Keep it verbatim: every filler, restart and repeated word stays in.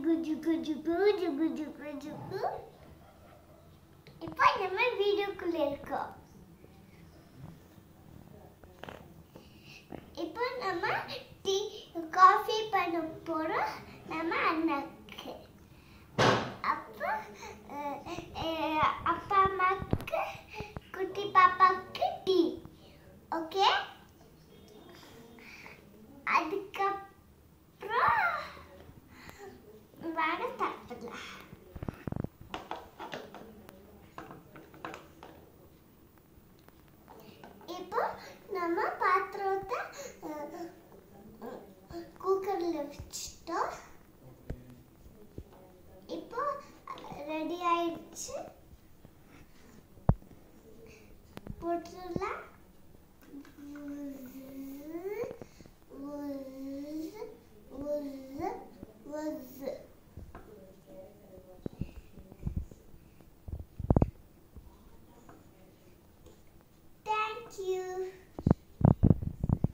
ஜுகு ஜுகு ஜுகு ஜுகு ஜுகு ஜுகு. இப்போ நம்ம வீடியோக்குள்ள இருக்கோம். இப்போ நம்ம டீ காஃபி பண்ண போறோம் நம்ம அண்ணாக்கு. அப்போ அப்பா அம்மாக்கு குட்டி பாப்பாக்கு டீ. ஓகே, அதுக்கப்புறம் வாங்க ஸ்டார்ட் பண்ணலாம். இப்போ நம்ம பாத்திரத்தை குக்கர்ல வச்சுட்டோம். இப்போ ரெடி ஆயிடுச்சு, போட்டுடலாம்.